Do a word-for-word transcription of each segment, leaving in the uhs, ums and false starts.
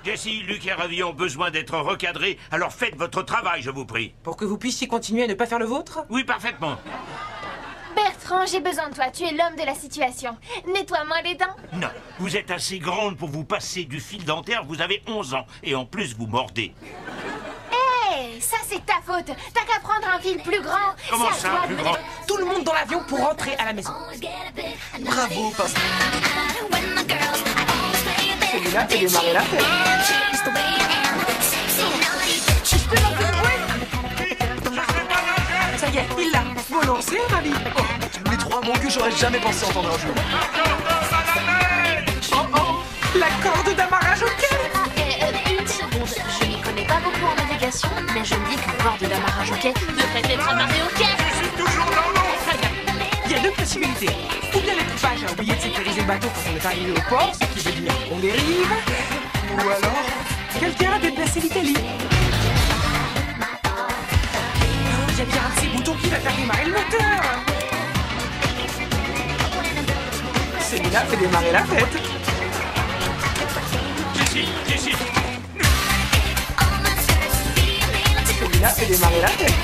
Jessie, Luc et Ravi ont besoin d'être recadrés, alors faites votre travail, je vous prie. Pour que vous puissiez continuer à ne pas faire le vôtre? Oui, parfaitement. Bertrand, j'ai besoin de toi. Tu es l'homme de la situation. Nettoie-moi les dents. Non, vous êtes assez grande pour vous passer du fil dentaire, vous avez onze ans, et en plus vous mordez. Hé, ça c'est ta faute. T'as qu'à prendre un fil plus grand. Comment C'est à ça, toi de plus me- grand? Tout le monde dans l'avion pour rentrer à la maison. Bravo, Pascal. Celui-là fait démarrer la fête. Ça y est, il l'a. Faut lancer, Ravi. Oh, les trois mots que j'aurais jamais pensé entendre un jour. Oh oh, la corde d'amarrage au quai. Eh, euh, une seconde, je n'y connais pas beaucoup en navigation, mais je me dis qu'une corde d'amarrage au quai devrait être amarrée au quai. Très bien. Il y a deux possibilités. Ou bien l'équipage a oublié de sécuriser le bateau quand on est arrivé au port, ce qui veut dire on dérive. Ou alors, quelqu'un a déplacé l'Italie. Il y a bien un de ces boutons qui va faire démarrer le moteur. Celui-là fait démarrer la fête. Jessie, Jessie. Celui-là fait démarrer la fête.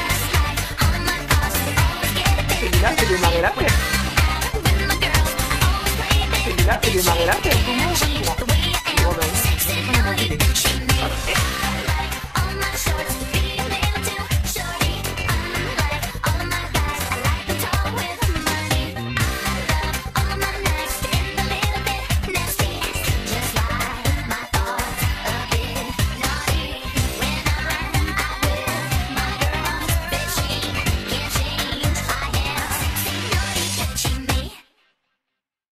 Celui-là fait démarrer la fête. Celui-là fait démarrer la fête.